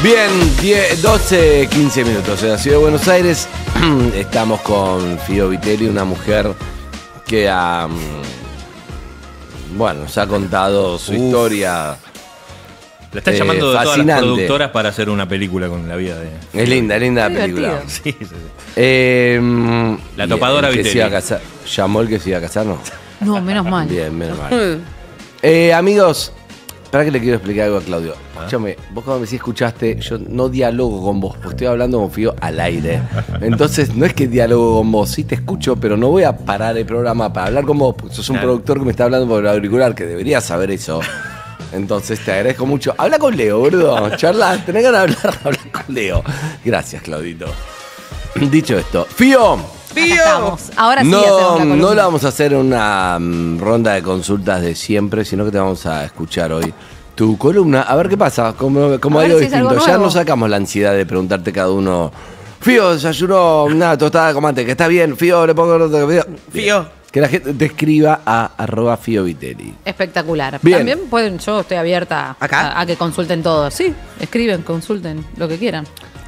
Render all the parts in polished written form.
Bien, 12, 15 minutos en la ciudad de Buenos Aires. Estamos con Fío Vitelli, una mujer que nos ha contado su historia. La están llamando de todas fascinante. las productoras para hacer una película con la vida de... Es linda la película. Sí. La topadora el que Vitelli. se iba a casar. ¿Llamó el que se iba a casar? No. No, menos mal. Bien, menos mal. Amigos, para que le quiero explicar algo a Claudio. Escúchame, vos cuando me decís escuchaste, yo no dialogo con vos, porque estoy hablando con Fío al aire. Entonces, no es que dialogo con vos, sí te escucho, pero no voy a parar el programa para hablar con vos, porque sos un productor que me está hablando por el auricular, que deberías saber eso. Entonces te agradezco mucho. Habla con Leo, boludo. Charla, tenés ganas de hablar con Leo. Gracias, Claudito. Dicho esto, Fío. Acá estamos. Ahora sí hacemos la columna. No la vamos a hacer una ronda de consultas de siempre, sino que te vamos a escuchar hoy tu columna. A ver qué pasa, como algo si es algo distinto. Ya nuevo. no sacamos la ansiedad de preguntarte cada uno. Fío, desayunó una tostada con mate, que está bien. Fío, le pongo Fío. Que la gente te escriba a @FíoVitelli. Espectacular. Bien. También pueden, yo estoy abierta a que consulten todo. Sí, escriben, consulten, lo que quieran.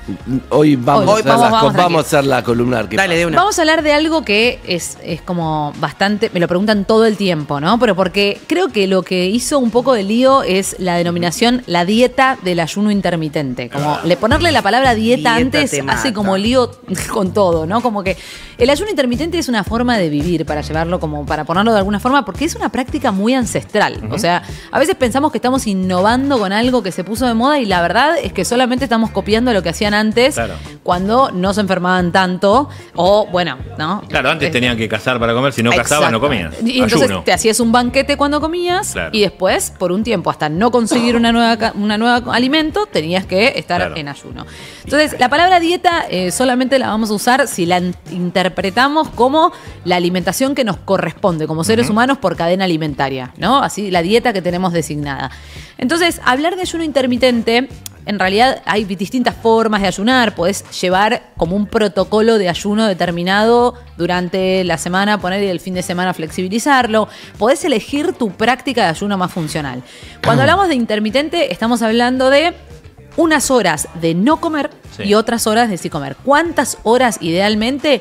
Hoy vamos a tranqui. hacer la columna. Dale, de una. Vamos a hablar de algo que es como bastante, me lo preguntan todo el tiempo, ¿no? Pero porque creo que lo que hizo un poco de lío es la denominación, la dieta del ayuno intermitente. Como ponerle la palabra dieta antes te hace mata. como lío con todo, ¿no? Como que el ayuno intermitente es una forma de vivir, para llevarlo como, para ponerlo de alguna forma, porque es una práctica muy ancestral. O sea, a veces pensamos que estamos innovando con algo que se puso de moda y la verdad es que solamente estamos copiando lo que hacían antes, Claro. cuando no se enfermaban tanto, o bueno, ¿no? Claro, antes tenían que cazar para comer, si no cazabas no comías. Y entonces Ayuno. te hacías un banquete cuando comías, Claro. y después, por un tiempo, hasta no conseguir una nueva alimento, tenías que estar Claro. en ayuno. Entonces, la palabra dieta solamente la vamos a usar si la interpretamos como la alimentación que nos corresponde como seres humanos por cadena alimentaria, ¿no? Así, la dieta que tenemos designada. Entonces, hablar de ayuno intermitente, en realidad hay distintas formas de ayunar. Podés llevar como un protocolo de ayuno determinado durante la semana, poner y el fin de semana flexibilizarlo. Podés elegir tu práctica de ayuno más funcional. Cuando hablamos de intermitente, estamos hablando de unas horas de no comer y otras horas de sí comer. ¿Cuántas horas idealmente?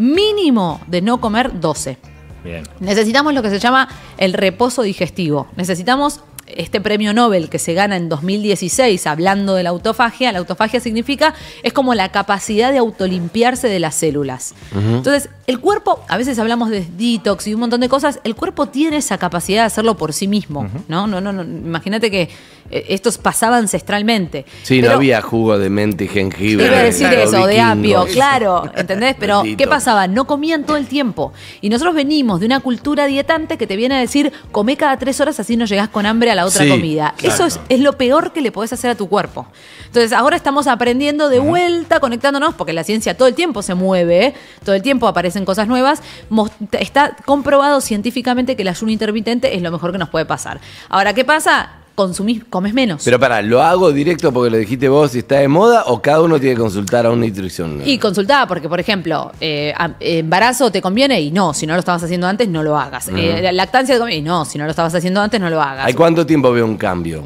Mínimo de no comer, 12. Bien. Necesitamos lo que se llama el reposo digestivo. Necesitamos este premio Nobel que se gana en 2016 hablando de la autofagia. La autofagia significa, es como la capacidad de autolimpiarse de las células. Entonces, el cuerpo, a veces hablamos de detox y un montón de cosas, el cuerpo tiene esa capacidad de hacerlo por sí mismo. No, imagínate que esto pasaba ancestralmente. Sí, Pero no había jugo de menta y jengibre. te iba a decir claro, eso, de apio, vikingos. claro, ¿entendés? Pero, Bendito. ¿qué pasaba? No comían todo el tiempo. Y nosotros venimos de una cultura dietante que te viene a decir, comé cada 3 horas así no llegás con hambre a la otra Sí, comida. claro. Eso es lo peor que le podés hacer a tu cuerpo. Entonces, ahora estamos aprendiendo de vuelta, conectándonos, porque la ciencia todo el tiempo se mueve, todo el tiempo aparecen cosas nuevas. Está comprobado científicamente que el ayuno intermitente es lo mejor que nos puede pasar. Ahora, ¿qué pasa? Comes menos. Pero pará, ¿lo hago directo porque lo dijiste vos y está de moda o cada uno tiene que consultar a un nutrición? Y consultá, porque, por ejemplo, embarazo te conviene y no, si no lo estabas haciendo antes, no lo hagas. Lactancia te conviene y no, si no lo estabas haciendo antes, no lo hagas. ¿Hay cuánto tiempo veo un cambio?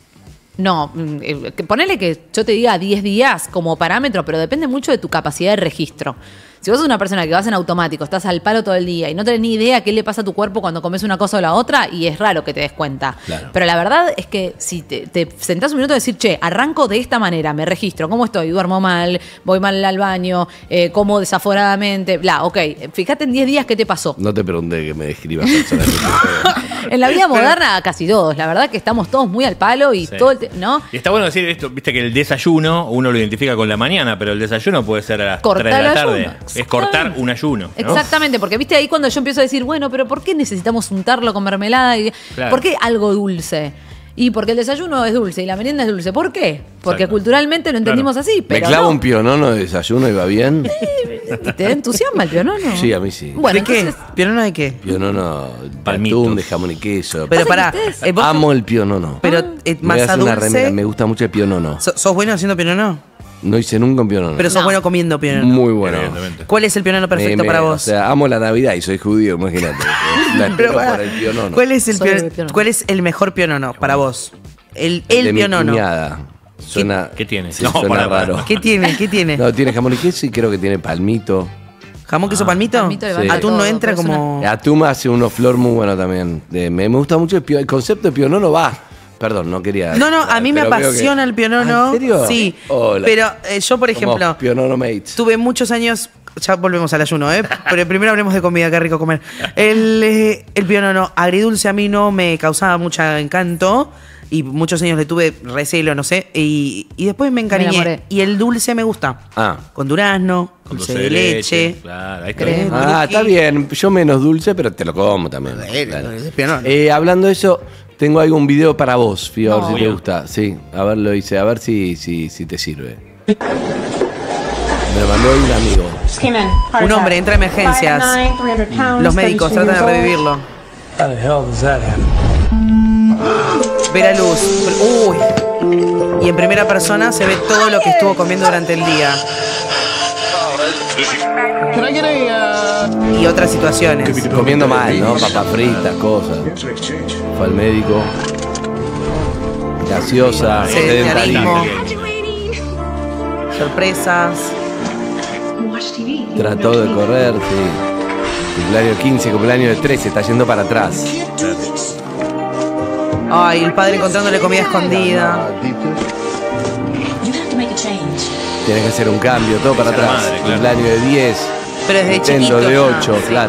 No, ponele que yo te diga 10 días como parámetro, pero depende mucho de tu capacidad de registro. Si vos sos una persona que vas en automático, estás al palo todo el día y no tenés ni idea qué le pasa a tu cuerpo cuando comes una cosa o la otra, y es raro que te des cuenta. Claro. Pero la verdad es que si te sentás un minuto a decir, che, arranco de esta manera, me registro, ¿cómo estoy? Duermo mal, voy mal al baño, como desaforadamente, bla, ok. Fíjate en 10 días qué te pasó. No te pregunté que me describas personalmente. En la vida moderna, casi todos. La verdad que estamos todos muy al palo y Sí. todo el ¿no? Y está bueno decir esto, viste que el desayuno uno lo identifica con la mañana, pero el desayuno puede ser a las Cortar 3 de la el tarde. ayuno. Es cortar un ayuno, ¿no? Exactamente, porque viste ahí cuando yo empiezo a decir, bueno, pero ¿por qué necesitamos untarlo con mermelada? Claro. ¿Por qué algo dulce? Y porque el desayuno es dulce y la merienda es dulce. ¿Por qué? Porque Exacto. culturalmente lo entendimos así, ¿Me pero clavo no. un pionono de desayuno y va bien? ¿Te entusiasma el pionono? Sí, a mí sí. Bueno, ¿De qué? entonces, ¿Pionono de qué? Pionono, Palmitos. atún de jamón y queso. Pero Pasa pará, que ustedes- vos- Amo el pionono. pero Me voy a masa hacer una remera, dulce. me gusta mucho el pionono. ¿Sos bueno haciendo pionono? No hice nunca un pionono. Pero sos No. bueno comiendo pionono. Muy bueno. Evidentemente. ¿Cuál es el pionono perfecto para O vos? sea, amo la Navidad y soy judío, imagínate. La espero pará, por el pionono. ¿Cuál es el Soy pionono? de pionono. ¿Cuál es el mejor pionono para vos? El de mi pionono. cuñada. Suena. ¿Qué tiene? Sí, No, suena pará, raro. pará. ¿Qué tiene? ¿Qué tiene? No, tiene jamón y queso y creo que tiene palmito. ¿Jamón, queso, palmito? Palmito le va Sí. de Atún no todo, entra pero es como... Atún hace unos flor muy bueno también. Me gusta mucho el concepto de pionono va. Perdón, no quería. No, a mí me pero veo que- apasiona el pionono. ¿En serio? Sí. Hola. Pero yo, por ejemplo, Somos Pionono mates. tuve muchos años... Ya volvemos al ayuno, ¿eh? Pero primero hablemos de comida, qué rico comer. El pionono agridulce a mí no me causaba mucho encanto. Y muchos años le tuve recelo, no sé. Y después me encariñé. enamoré. Y el dulce me gusta. Ah. Con durazno, Con dulce de leche. Claro, ahí está. Crema. Ah, está bien. Yo menos dulce, pero te lo como también. Claro. Es pionono. Hablando de eso, tengo algún video para vos, Fío, a ver No. si te Bien. gusta. Sí, a ver, lo hice, a ver si te sirve. Me lo mandó un amigo. Un hombre entra a emergencias. Los médicos tratan de revivirlo. Ve la luz. Uy. Y en primera persona se ve todo lo que estuvo comiendo durante el día. Y otras situaciones. Comiendo mal, ¿no? Papas fritas, cosas. Fue al médico. Gaseosa, Sedentarismo. sedentarismo. Sorpresas. Trató de correr, sí. Cumpleaños 15, cumpleaños de 13, está yendo para atrás. Ay, el padre encontrándole comida escondida. Tienes que hacer un cambio, todo para Ser atrás. madre, claro. Cumpleaños de 10. Pero desde Intento chiquito. de ya. 8, claro.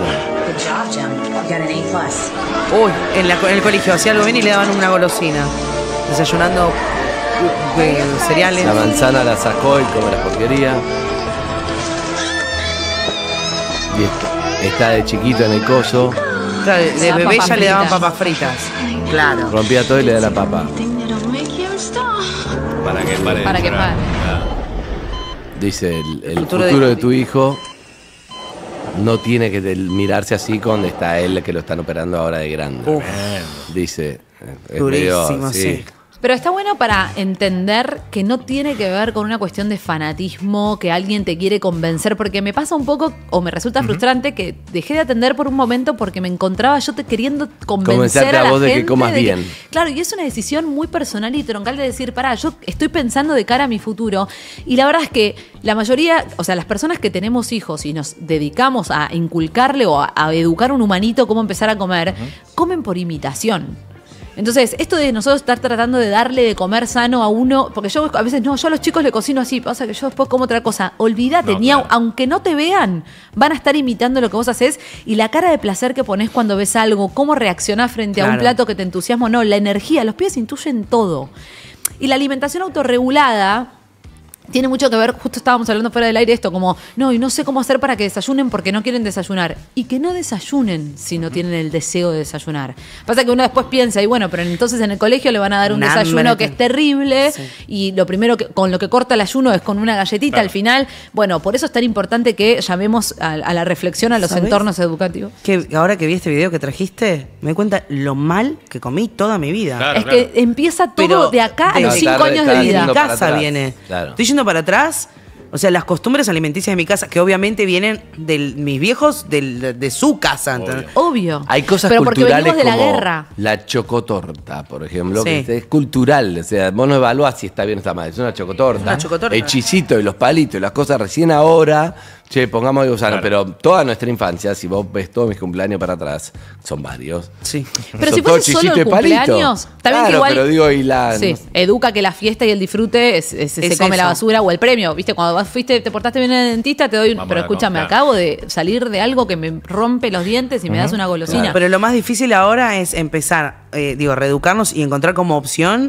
Uy, en el colegio hacía algo bien y le daban una golosina. Desayunando cereales. La manzana la sacó y come la porquería. Y está de chiquito en el coso. Claro, de Las bebé papas ya le daban fritas. papas fritas. Claro. Rompía todo y le da la papa. Para que pare. Para que pare. Dice, el Futuro futuro de- de tu hijo no tiene que mirarse así cuando está él que lo están operando ahora de grande. Uf. Dice. Es Durísimo, medio, sí. Pero está bueno para entender que no tiene que ver con una cuestión de fanatismo, que alguien te quiere convencer, porque me pasa un poco, o me resulta frustrante, que dejé de atender por un momento porque me encontraba yo queriendo convencer Convencerte a a la vos de que gente comas bien. claro, y es una decisión muy personal y troncal de decir, pará, yo estoy pensando de cara a mi futuro, y la verdad es que la mayoría, o sea, las personas que tenemos hijos y nos dedicamos a inculcarle o a educar a un humanito cómo empezar a comer, comen por imitación. Entonces, esto de nosotros estar tratando de darle de comer sano a uno, porque yo a veces no, yo a los chicos le cocino así, pasa que yo después como otra cosa. Olvídate, No, ni claro. aunque no te vean, van a estar imitando lo que vos haces y la cara de placer que pones cuando ves algo, cómo reaccionás frente a un Claro. plato que te entusiasma o no, la energía, los pies intuyen todo. Y la alimentación autorregulada tiene mucho que ver, justo estábamos hablando fuera del aire esto, como, no, y no sé cómo hacer para que desayunen porque no quieren desayunar. Y que no desayunen si no tienen el deseo de desayunar. Pasa que uno después piensa, y bueno, pero entonces en el colegio le van a dar un Un desayuno hambre. que es terrible, Sí. y lo primero con lo que corta el ayuno es con una galletita al final. Bueno, por eso es tan importante que llamemos a la reflexión a los ¿Sabés? entornos educativos. Que ahora que vi este video que trajiste, me doy cuenta lo mal que comí toda mi vida. Claro. Es que empieza todo Pero de acá a los de- 5 años de está vida. mi yendo para casa atrás. viene. Claro. Estoy yendo para atrás. O sea, las costumbres alimenticias de mi casa, que obviamente vienen de mis viejos, de su casa. ¿entendés? Obvio. Hay cosas pero porque culturales venimos de la como guerra. la chocotorta, por ejemplo, Sí. que es cultural. O sea, vos no evaluás si está bien o está mal. Es una chocotorta. Una chocotorta. El chisito y los palitos y las cosas recién ahora. Che, pongamos algo sano. Claro. Pero toda nuestra infancia, si vos ves todos mis cumpleaños para atrás, son varios. Sí. Pero Son si todos fuese solo chisito el y palito. cumpleaños, también Claro, que igual. pero digo, y la. Sí, educa que la fiesta y el disfrute se Es come la eso. basura o el premio. ¿Viste? Cuando fuiste, te portaste bien en el dentista, te doy un. Vamos Pero a escúchame, claro. acabo de salir de algo que me rompe los dientes y me das una golosina. Pero lo más difícil ahora es empezar, reeducarnos y encontrar como opción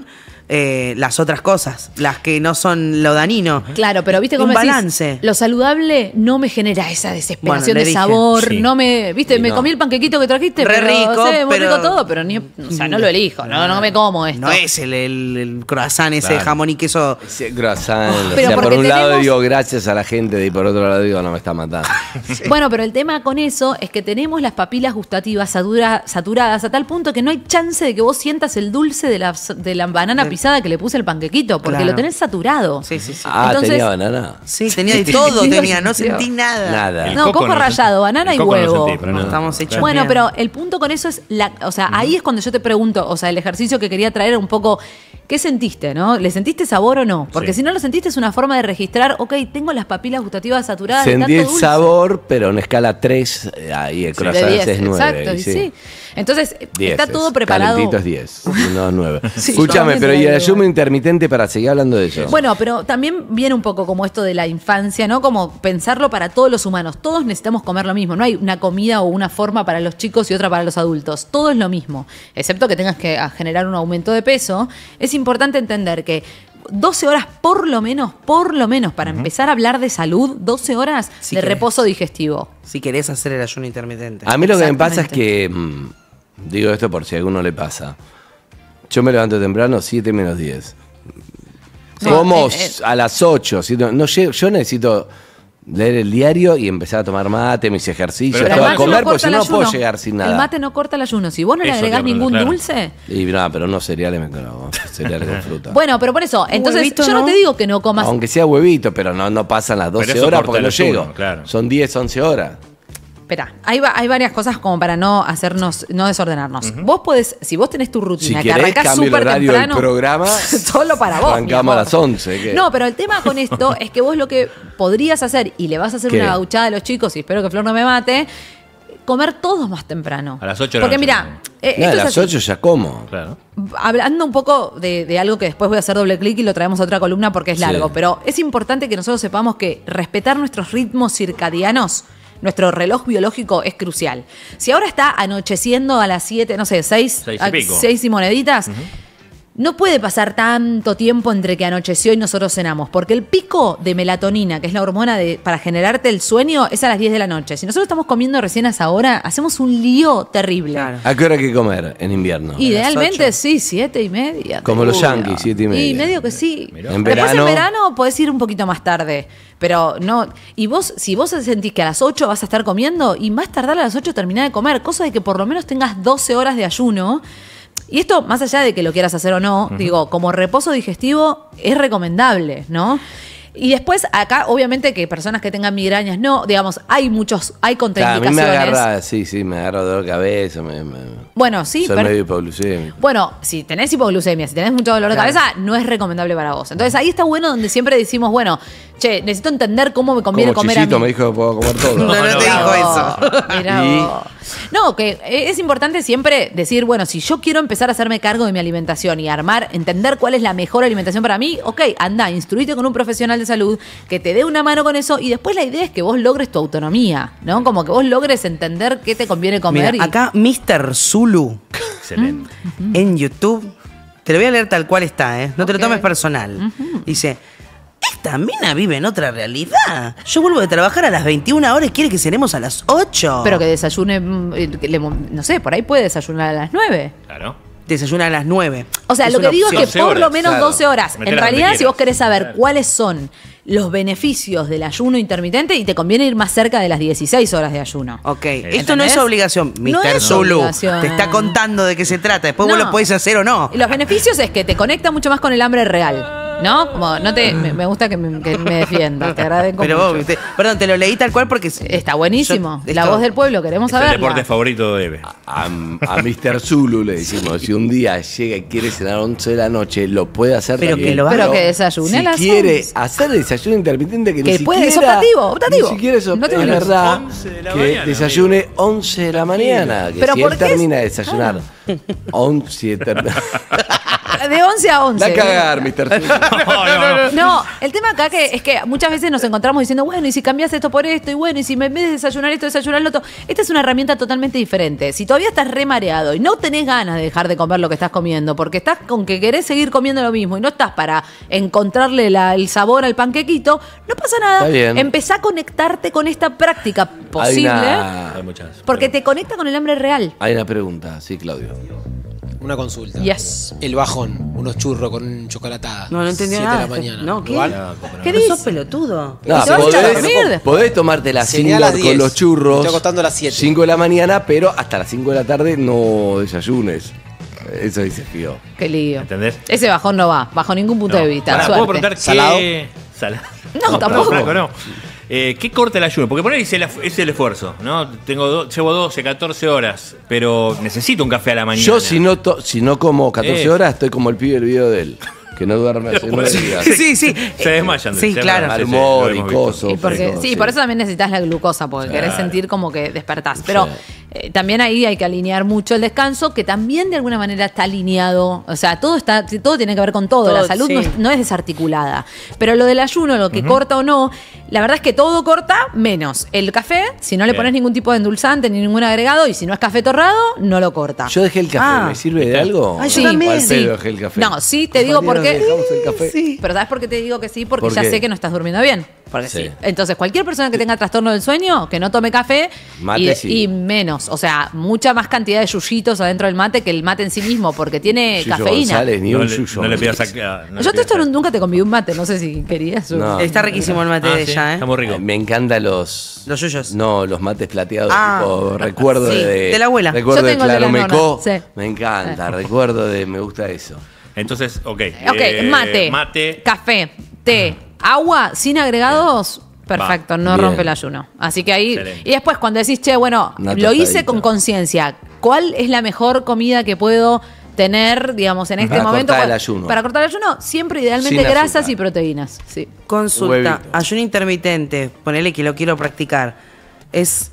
las otras cosas, las que no son lo dañino. Claro, pero viste Un cómo decís, balance. lo saludable no me genera esa desesperación Bueno, le de dije, sabor, sí. no me, viste, Sí, me no. comí el panquequito que trajiste, Re pero, rico, sí, muy pero- rico todo, pero ni, o sea, no lo elijo, no me como esto. No es el croissant ese Claro. de jamón y queso. Ese croissant, o Pero sea, por porque un lado tenemos- digo gracias a la gente y por otro lado digo no me está matando. Bueno, pero el tema con eso es que tenemos las papilas gustativas saturadas a tal punto que no hay chance de que vos sientas el dulce de la banana pisada que le puse el panquequito, porque Claro. lo tenés saturado. Sí, sí, sí. Ah, Entonces- tenía banana. Sí, tenía de todo, Sí, tenía, no sí. sentí nada. Nada. El No, coco lo rallado, sentí. banana El y coco lo huevo. sentí, pero no. Estamos hechos. Bueno, Bien. pero el punto con eso es, o sea, ahí es cuando yo te pregunto, o sea, el ejercicio que quería traer era un poco, ¿qué sentiste, no? ¿Le sentiste sabor o no? Porque Sí. si no lo sentiste es una forma de registrar, ok, tengo las papilas gustativas saturadas de Sentí tanto el dulce. sabor, pero en escala 3, ahí el De croissant 10, es 9. exacto, y sí. Entonces, 10 está es. todo preparado. Calentito es 10, no 9. Sí, Escúchame, yo pero ¿y también el te digo. ayuno intermitente para seguir hablando de eso? Bueno, pero también viene un poco como esto de la infancia, ¿no? Como pensarlo para todos los humanos. Todos necesitamos comer lo mismo. No hay una comida o una forma para los chicos y otra para los adultos. Todo es lo mismo. Excepto que tengas que generar un aumento de peso. Es importante entender que 12 horas por lo menos, para empezar a hablar de salud, 12 horas Si de querés. reposo digestivo. Si querés hacer el ayuno intermitente. A mí lo que me pasa es Exactamente. que, digo esto por si a alguno le pasa, yo me levanto temprano, 7 menos 10. No, Como a las 8, ¿sí? No llego, yo necesito leer el diario y empezar a tomar mate, mis ejercicios, Pero el todo, a mate comer, no porque corta si el no no puedo ayuno. llegar sin nada. El mate no corta el ayuno. Si vos no le Eso agregás te iba a ningún preguntar, dulce. Y no, pero no cereales me como, cereales con fruta. Bueno, pero por eso, entonces huevito, yo no ¿no? te digo que no comas. Aunque sea huevito, pero no pasan las 12 eso horas corta porque el no ayuno, llego. claro. Son 10, 11 horas. Espera, hay varias cosas como para no desordenarnos. Vos podés, si vos tenés tu Si rutina, que querés, arrancás cambio el súper horario temprano. del programa. Solo para vos. mi Arrancamos amor. a las 11. ¿qué? No, pero el tema con esto es que vos lo que podrías hacer, y le vas a hacer ¿Qué? una gauchada a los chicos, y espero que Flor no me mate, comer todos más temprano. A las 8 de la Porque noche. mira, No, esto a es las así. 8 ya como. Claro. Hablando un poco de algo que después voy a hacer doble clic y lo traemos a otra columna porque es Sí. largo, pero es importante que nosotros sepamos que respetar nuestros ritmos circadianos, nuestro reloj biológico es crucial. Si ahora está anocheciendo a las 7, no sé, 6 Seis y pico. 6 y moneditas, no puede pasar tanto tiempo entre que anocheció y nosotros cenamos, porque el pico de melatonina, que es la hormona para generarte el sueño, es a las 10 de la noche. Si nosotros estamos comiendo recién a esa hora, hacemos un lío terrible. Claro. ¿A qué hora hay que comer en invierno? Idealmente ocho. sí, 7:30. Como los seguro. yanquis, 7:30. Y medio que sí. Mirá. En Después verano- en verano podés ir un poquito más tarde. Pero no. Y vos, si vos sentís que a las 8 vas a estar comiendo, y más tardar a las 8 terminar de comer, cosa de que por lo menos tengas 12 horas de ayuno. Y esto, más allá de que lo quieras hacer o no, digo, como reposo digestivo es recomendable, ¿no? Y después, acá, obviamente, que personas que tengan migrañas, no, digamos, hay Claro, a mí contraindicaciones. me agarra, sí, me agarra dolor de cabeza. Bueno, sí, soy pero. medio hipoglucémico. Bueno, si tenés hipoglucemia, si tenés mucho dolor de Claro. cabeza, no es recomendable para vos. Entonces ahí está bueno donde siempre decimos, bueno, che, necesito entender cómo me conviene Como comer a Chisito mí. me dijo que puedo comer todo. No, no te Mirá dijo vos, eso. mirá Y- vos. No, que es importante siempre decir, bueno, si yo quiero empezar a hacerme cargo de mi alimentación y entender cuál es la mejor alimentación para mí, ok, anda, instruite con un profesional de salud que te dé una mano con eso y después la idea es que vos logres tu autonomía, ¿no? Como que vos logres entender qué te conviene comer. Mira, y- acá Mr. Zulu Excelente. en YouTube, te lo voy a leer tal cual está, ¿eh? No te lo Ok. tomes personal. Dice, esta mina vive en otra realidad. Yo vuelvo de trabajar a las 21 horas y quiere que cenemos a las 8. Pero que desayune, no sé, por ahí puede desayunar a las 9. Claro. Desayuna a las 9. O sea, Es lo que una digo es que opción. por 12 lo horas, menos claro. 12 horas. Metela En donde realidad, si quieras. vos querés saber Claro. cuáles son los beneficios del ayuno intermitente, y te conviene ir más cerca de las 16 horas de ayuno. Ok, esto ¿Entendés? no es obligación. No Mr. es Zulu obligación. te está contando de qué se trata. Después vos No. lo podés hacer o no. Y los beneficios es que te conecta mucho más con el hambre real. ¿No? Como no te. Me gusta que me defiendas. Te agradezco. Pero mucho. vos, perdón, te lo leí tal cual porque... Está buenísimo. Yo- La esto- voz del pueblo, queremos Es el saberla. deporte favorito de Eve. A Mr. Zulu le decimos, si un día llega y quiere cenar a 11 de la noche, lo puede hacer Pero también. que lo haga. Pero que desayune a Si las quiere 11. hacer desayuno intermitente que, Que ni puede, es siquiera... optativo. Ni siquiera eso, No te es olvides. verdad 11 de la que mañana, desayune 11 de la mañana. Que Pero si ¿por él qué termina de desayunar 11... De 11 a 11. Da a cagar, Mr. Zulu. No, el tema acá es que muchas veces nos encontramos diciendo, bueno, y si cambias esto por esto, y bueno, y si en vez de desayunar esto, desayunar lo otro. Esta es una herramienta totalmente diferente. Si todavía estás remareado y no tenés ganas de dejar de comer lo que estás comiendo, porque estás con que querés seguir comiendo lo mismo y no estás para encontrarle el sabor al panquequito, no pasa nada. Está bien. Empezá a conectarte con esta práctica posible, Hay muchas. porque te conecta con el hambre real. Hay una pregunta, sí, Claudio. Una consulta. Yes. El bajón, unos churros con chocolatada. No entendí 7 nada. de la mañana. No, ¿qué? ¿Lo van? ¿Qué ¿No dices? sos pelotudo? No, te vas a dormir después. podés tomarte la Cené a las Singor 10. con los churros. Me estoy acostando a las 7. 5 de la mañana, pero hasta las 5 de la tarde no desayunes. Eso dice Fío. Qué lío. ¿Entendés? Ese bajón no va, bajo ningún punto No. de vista. Pará, Suerte. ¿puedo preguntar ¿Salado? qué? Salado. No, tampoco. Franco, no. ¿Qué corta el ayuno? Porque poner es el esfuerzo, ¿no? Llevo 12, 14 horas, pero necesito un café a la mañana. Yo si no como 14 horas, estoy como el pibe del video de él. Que no duerme hace 9 días. Sí. Se desmayan. Sí, claro. Mal humor y coso. Y porque, sí, por eso también necesitas la glucosa, porque querés sentir como que despertás. Pero también ahí hay que alinear mucho el descanso, que también de alguna manera está alineado. O sea, todo tiene que ver con todo. La salud no es desarticulada. Pero lo del ayuno, lo que corta o no, la verdad es que todo corta menos el café, si no le pones ningún tipo de endulzante ni ningún agregado, y si no es café torrado, no lo corta. Yo dejé el café, ¿me sirve de algo? Ay, yo también. ¿Al pedo dejé el café? No, sí, te digo por qué. Dejamos el café. Sí. Pero ¿sabes por qué te digo que sí? Porque ¿Por ya qué? sé que no estás durmiendo bien. Porque Sí. sí. Entonces, cualquier persona que tenga trastorno del sueño, que no tome café Mate, sí. y menos. O sea, mucha más cantidad de yuyitos adentro del mate que el mate en sí mismo, porque tiene Yuyo cafeína. González, ni No un le, yuyo. no le pidas a... Yo nunca te convidé un mate, no sé si querías. No. Está riquísimo el mate de ella, Está muy rico. Me encantan los yuyos. No, los mates plateados, Ah. tipo recuerdo Sí. De la abuela. Recuerdo Yo de tengo el de la Claromecó. nona, sí. Me encanta, recuerdo de me gusta eso. Entonces, ok. Ok, mate, café, té, agua sin agregados. Perfecto, Va. no Bien. rompe el ayuno. Así que ahí. Excelente. Y después, cuando decís, che, bueno, Una lo hice tostadita. con conciencia, ¿cuál es la mejor comida que puedo tener, digamos, en este Para momento? cortar el ayuno. Para cortar el ayuno, siempre idealmente Sin grasas azúcar. y proteínas. Sí. Consulta, Huevito. ayuno intermitente, ponele que lo quiero practicar. ¿Es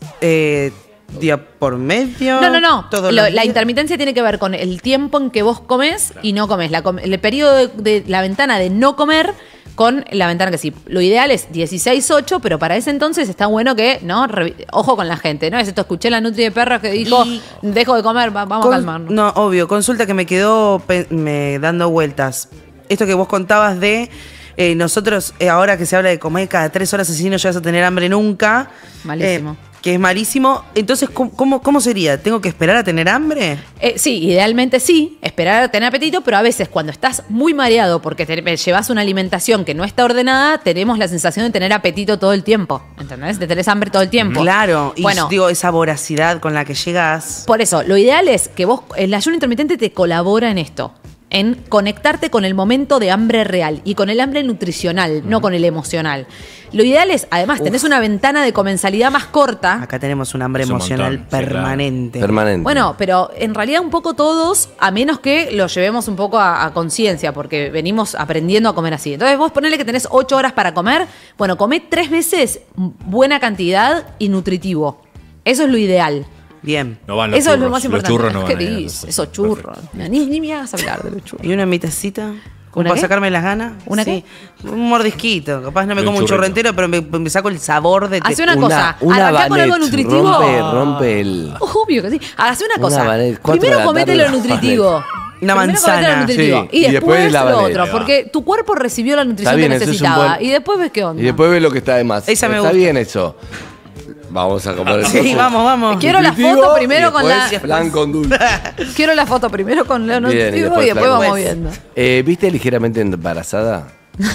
día por medio? No. ¿Todos los La días? intermitencia tiene que ver con el tiempo en que vos comes y no comes. El periodo de la ventana de no comer con la ventana que sí. Lo ideal es 16-8, pero para ese entonces está bueno que, ¿no? Ojo con la gente, ¿no? Es esto, escuché la Nutri de Perros que dijo, dejo de comer, vamos a calmarnos. No, obvio. Consulta que me quedó dando vueltas. Esto que vos contabas de nosotros, ahora que se habla de comer cada 3 horas así no llegas a tener hambre nunca. Malísimo. Que es malísimo. Entonces, ¿cómo sería? ¿Tengo que esperar a tener hambre? Sí, idealmente sí, esperar a tener apetito, pero a veces cuando estás muy mareado porque llevas una alimentación que no está ordenada, tenemos la sensación de tener apetito todo el tiempo, ¿entendés? De tener hambre todo el tiempo. Claro. Y Bueno, digo, esa voracidad con la que llegas. por eso, lo ideal es que vos, el ayuno intermitente te colabora en esto, en conectarte con el momento de hambre real y con el hambre nutricional, no con el emocional. Lo ideal es, además, tenés una ventana de comensalidad más corta. Acá tenemos un hambre Es un emocional montón, sí, claro. permanente. Permanente. Bueno, pero en realidad un poco todos, a menos que lo llevemos un poco a conciencia, porque venimos aprendiendo a comer así. Entonces vos ponele que tenés 8 horas para comer, bueno, comé 3 veces buena cantidad y nutritivo. Eso es lo ideal. Bien. No van los Eso churros. es lo más importante. Los churros no ¿Qué van a ir a dices? nosotros. Esos churros. Ni me hagas hablar de los churros. ¿Y una mitacita? ¿Una ¿Para qué? sacarme las ganas? ¿Una Sí. Un mordisquito. Capaz no me Y un como un churro churrito. entero, pero me saco el sabor de... Hace una cosa. Una Arrancá con algo Banet, nutritivo. rompe el... Obvio que sí. Hacé una cosa. Banet, 4 de Primero la comete tarde, lo nutritivo. Una Primero comete manzana. lo nutritivo. Sí, Y y después, después la lo Banet. otro. Porque tu cuerpo recibió la nutrición bien, que eso es un necesitaba. buen- Y después ves qué onda. Y después ve lo que está de más. Esa me Está gusta. bien eso. Vamos a comer el Sí, tofu. vamos. Quiero la Nutritivo foto primero y con la. después flan con dulce. Quiero la foto primero con lo Bien, nutritivo y después flan. vamos viendo. ¿Viste Ligeramente Embarazada?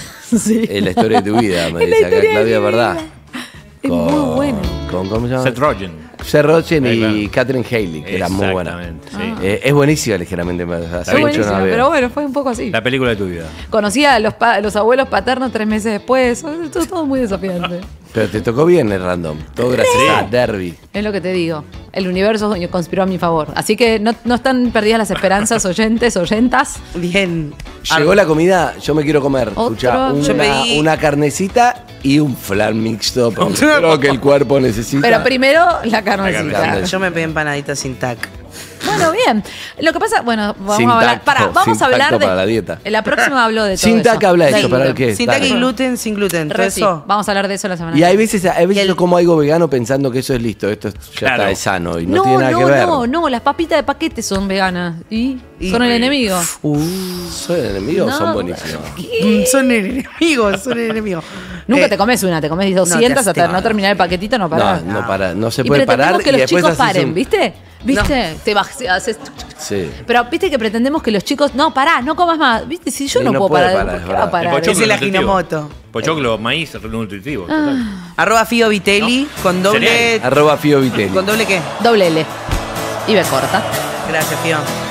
Sí. Es la historia de tu vida, me Es la dice acá historia de Claudia, mi ¿verdad? vida. Es muy bueno. ¿Cómo se llama? Seth Rogen. Seth Rogen Ahí, y claro. Catherine Haley, que era muy buena. Exactamente, sí. Es buenísima Ligeramente Embarazada. Hace Fue mucho no la buenísimo, veo. pero bueno, fue un poco así. La película de tu vida. Conocí a los abuelos paternos 3 meses después. Todo muy desafiante. Pero te tocó bien el random. Todo gracias a Derby. Es lo que te digo. El universo conspiró a mi favor. Así que no están perdidas las esperanzas, oyentas. Bien. Llegó la comida, yo me quiero comer. Otro. Escuchá, Yo pedí- una carnecita y un flan mixto. Porque creo que el cuerpo necesita. Pero primero la carnecita. carne. Yo me pedí empanaditas sin tac. Bueno, bien. Lo que pasa, bueno, vamos Sin a hablar. tacto, Vamos sin a hablar tacto de. para la dieta. En la próxima hablo de todo Sin eso. tac habla de Del eso, para gluten. el qué. Sin tac y Dale. gluten, sin gluten. Todo Re sí. eso. Vamos a hablar de eso la semana Y que hay viene. veces yo como algo vegano pensando que eso es listo, esto ya Claro. está es sano y no, tiene nada que ver. No, las papitas de paquete son veganas. ¿Y? Y- Son el enemigo. ¿Son enemigos o No. son buenísimos? Son enemigos, son enemigos. Nunca te comes una, te comes 200 hasta hastias. no terminar el paquetito, no parás. No se Y puede parar pretendemos que y los después chicos haces paren, un- ¿viste? ¿Viste? Te haces. Sí. Pero viste que pretendemos que los chicos. No, pará, no comas más. ¿Viste? Si yo Sí, no, no puedo puede parar. parar, ¿Por es qué va a verdad. parar? Ese es el nutritivo. Ajinomoto. Pochoclo, maíz, nutritivo. total. @Fio Vitelli con doble. Cereal. @Fio Vitelli. ¿Con doble qué? Doble L. Y B corta. Gracias, Fio.